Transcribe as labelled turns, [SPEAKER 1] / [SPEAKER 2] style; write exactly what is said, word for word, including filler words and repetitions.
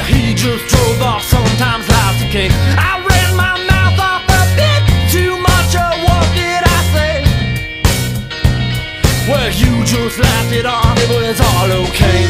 [SPEAKER 1] he just drove off, sometimes life's a cake. I ran my mouth off a bit too much, or what did I say? Well, you just laughed it off, it was all okay.